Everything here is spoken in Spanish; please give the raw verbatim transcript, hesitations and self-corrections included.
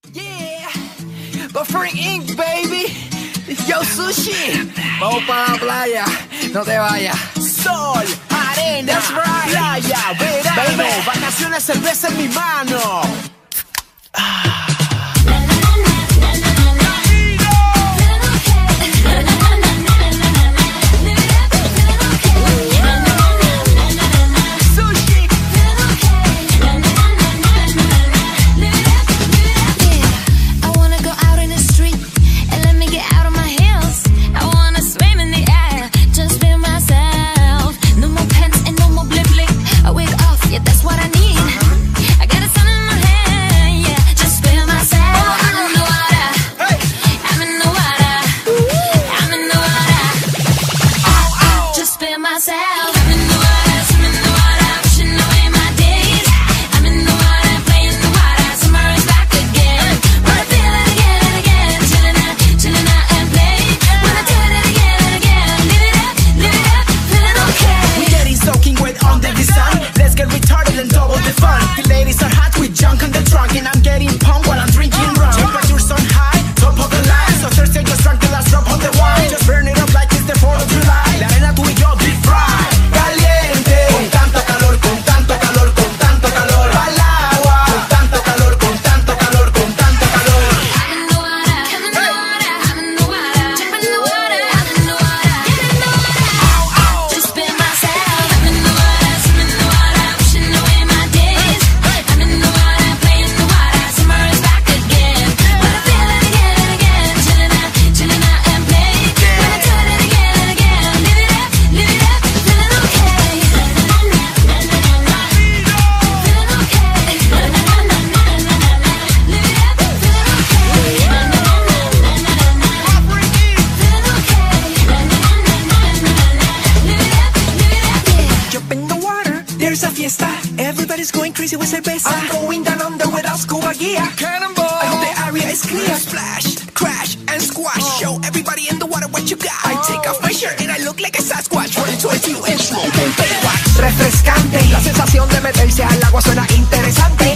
Yeah, Buffering Inc, baby. Yo, Sushi. Vamos para la playa, no te vayas. Sol, arena, That's right. playa, verano, Baby. vacaciones, cerveza en mi mano. Ah. There's a fiesta, everybody's going crazy with cerveza. I'm going down under without scuba gear. Cannonball, I hope the area is clear. Splash, crash, and squash. Oh. Show everybody in the water what you got. Oh. I take off my shirt and I look like a Sasquatch. twenty twenty-two and smoke and play. Refrescante, la sensación de meterse al agua suena interesante.